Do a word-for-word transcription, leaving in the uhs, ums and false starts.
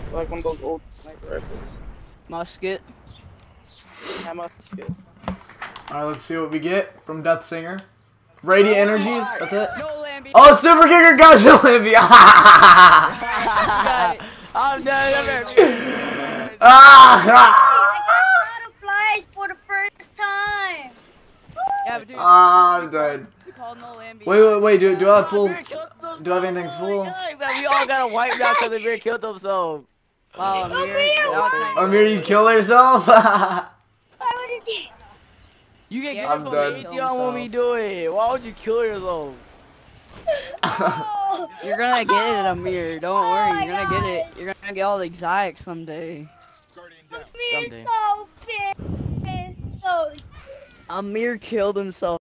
Like one of those old sniper rifles. Musket. Yeah, musket. Alright, let's see what we get from Deathsinger. Radiant Oh, energies, that's it. No Lambie. Oh, Super Kicker got the Lambie! I'm dead. Flies for the first time. Yeah, but dude, I'm dead. no Lambie. Wait, wait, wait, do, do I have full... Amir killed himself. Do I have anything full? Oh my God, man, we all got a white now because Amir killed himself. Wow, Amir. Now it's time- Amir, you kill yourself? Why would it be? You can Yeah, get I'm it from done. anything on when we do it. Why would you kill yourself? Oh. You're gonna get it, Amir. Don't Oh worry. my You're gonna get it. God. You're gonna get all the exotics someday. I'm Someday. so pissed. So Amir killed himself.